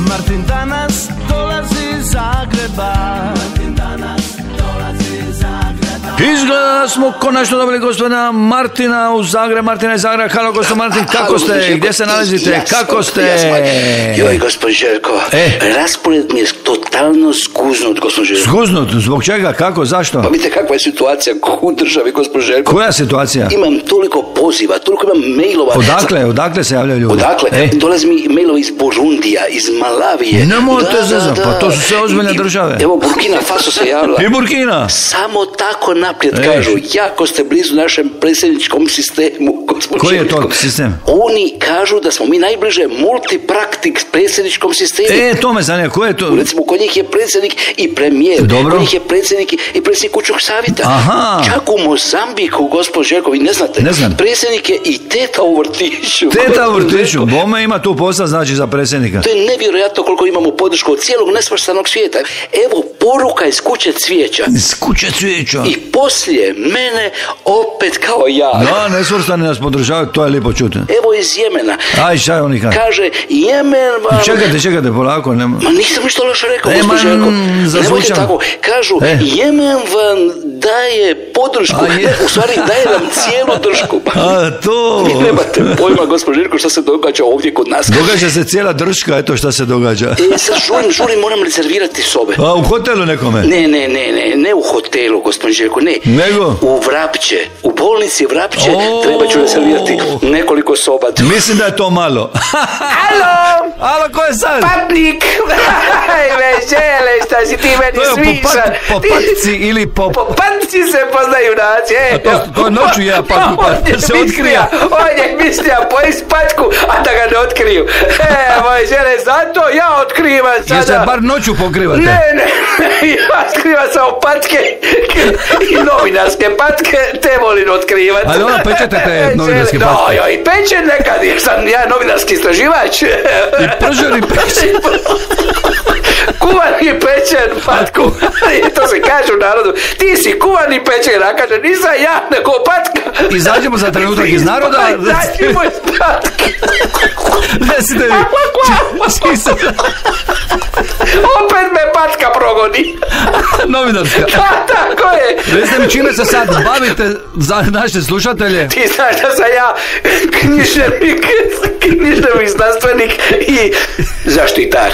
Martin danas dolazi iz Zagreba. Martin danas dolazi iz Zagreba. Izgleda smo konačno dobili gospodina Martina u Zagreb. Martina iz Zagreba. Halo, gospodin Martin, kako ste? Gdje se nalazite? Kako ste? Joj, gospodin Željko, raspored mi je totalno skuznut, gospodin Željko. Skuznut? Zbog čega? Kako? Zašto? Pa vidite kakva je situacija u državi, gospodin Željko. Koja situacija? Imam toliko poziva, toliko imam mailova. Odakle se javljaju ljudi? Odakle? Dolazi mi mailovi iz Burundija, iz Malavije. Nemojte zezati, pa to su sve ozbiljne države. Evo, Burkina Faso se javila. I Burkina? Samo tako naprijed kažu, jako ste blizu našem predsjedničkom sistemu, gospodin Koji je Željko. to sistem? Oni kažu da smo mi najbliže multipraktik predsjedničkom sistemu. To me zanima, ko je to? Recimo, kod njih je predsjednik i premijer. Dobro. Kod njih je predsjednik i predsjednik kućnog savjeta. Aha. Čak u Mozambiku, gospodin Željko, vi ne znate. Ne znam. Predsjednik je i teta u vrtiću. Teta u vrtiću, bome ima tu posla znači za predsjednika. To je nevjerojatno koliko imamo podršku od cijelog nesvrstanog svijeta. Evo poruka iz kuće cvijeća. Iz kuće cvijeća. I poslije mene opet kao ja. Da, nesvrstani nas podržavaju, to je lijepo čuti. Evo iz Jemena. Aj, šta je oni kaže? Kaže, Jemen vam... Čekajte, polako. Ma nisam ništa loše rekao, gospodin Željko. Nemojte zazvučam. tako. Kažu, Jemen vam daje podršku. U stvari, daje nam cijelu držku. A, to... Vi nemate pojma, gospodin Željko, šta se događa ovdje kod nas. Događa se cijela držka, eto šta se događa. Sad žurim, moram rezervirati sobe. A, u hotelu nekome? Ne u hotelu, gospodin Željko, ne. Nego? U Vrapče. U bolnici Vrapče treba ću rezervirati nekoliko soba. Mislim da je to malo. Alo, ko je sad? Patnik! Vežele, šta si ti meni smišan? Po patci ili po... Po patci se poznaju naći, To noću je patku, se otkrija. On je mislija pojist patku, a da ga ne otkriju. Moj žele, zato ja otkrivam sada. Jeste bar noću pokrivate? Ne, ja otkrivam samo patke i novinarske patke, te volim otkrivati. Ali ona pečete te novinarske patke? No, i pečem nekad, jer sam ja novinarski istraživač. I pržen i pečen. Kuvan i pečen patku. To se kaže u narodu. Ti si kuvan i pečen, a kaže nisam ja, nego patka. Izađemo za trenutak iz naroda. Izađemo iz patke. Recite mi. Opet me patka progoni. Novinarska. Tako je. Recite mi, čime se sad bavite za naše slušatelje? Ti znaš da sam ja književnik, znanstvenik i zaštitar.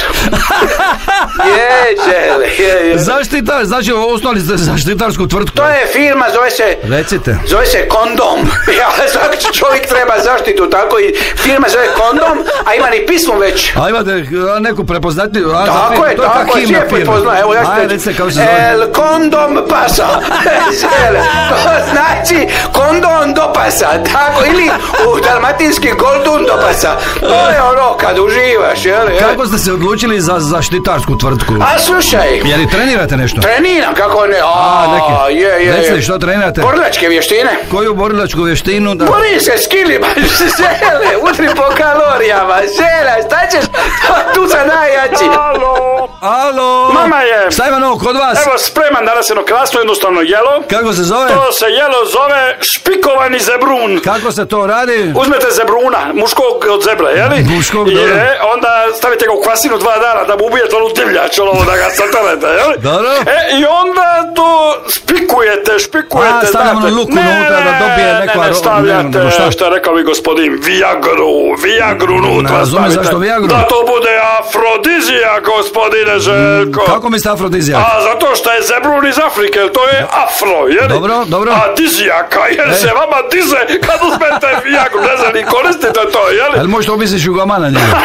Je. Zaštitar, znači osnovali ste zaštitarsku tvrtku. To je firma, zove se Kondom. Svaki čovjek treba zaštitu, tako i firma zove Kondom, a ima ni pismo već. A imate neku prepoznatljivu? Tako je, sve prepozna. Evo, ja ću reći, El Kondom pasa. To znači kondom do pasa, tako, ili u dalmatinski goldun do pasa. To je ono kad uživaš, jel? Kako ste se odlučili za zaštitarsku tvrtku? A slušaj. Je li trenirate nešto? Treniram, kako ne? Recite, što trenirate? Borilačke vještine. Koju borilačku vještinu? Borim se s kilima, žele, udri po kalorijama, žele, šta ćeš? Tu sam najjači. Alo. Mama je. Šta ima novo kod vas? Evo, spreman danas jedno krasno jednostavno jelo. Kako se zove? To se jelo zove špikovani zebrun. Kako se to radi? Uzmete zebruna, muškog od zebra, jeli? Muškog, dobro. Onda stavite ga u kvasinu 2 dana da mu ubijete onu divljač, da ga satanete, jeli? Dobro. I onda to špikujete. A, stavljamo na luku unutra da dobije neko... Ne, stavljate, što je rekao mi gospodin, Viagru unutra. Razume zašto Viagru? Da to bude afrodizijak, gospodine Željko. Kako mislite afrodizijak? A zato što je zebrun iz Afrike, to je afro, jeli? Dobro. A dizijaka, jer se vama dize kad uzmete Viagru, ne znam, i koristite to, jeli? Ali možete omisliš Jugoma na njega?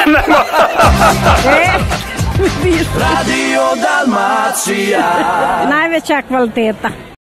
Radio Dalmacija. Najveća kvaliteta.